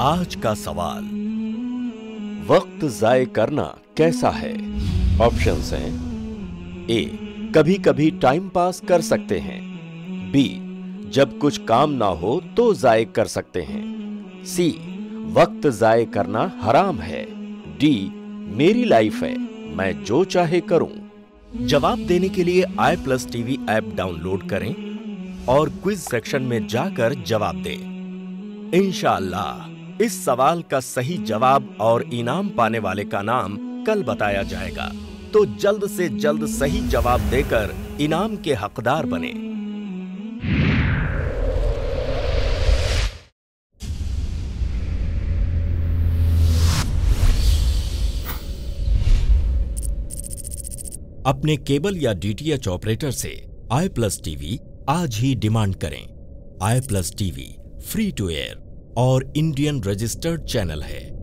आज का सवाल, वक्त जाये करना कैसा है? ऑप्शंस हैं ए, कभी कभी टाइम पास कर सकते हैं। बी, जब कुछ काम ना हो तो जाये कर सकते हैं। सी, वक्त जाये करना हराम है। डी, मेरी लाइफ है, मैं जो चाहे करूं। जवाब देने के लिए iPlus TV ऐप डाउनलोड करें और क्विज सेक्शन में जाकर जवाब दें। इंशाअल्लाह इस सवाल का सही जवाब और इनाम पाने वाले का नाम कल बताया जाएगा, तो जल्द से जल्द सही जवाब देकर इनाम के हकदार बने। अपने केबल या DTH ऑपरेटर से iPlus TV आज ही डिमांड करें। iPlus TV free to air और इंडियन रजिस्टर्ड चैनल है।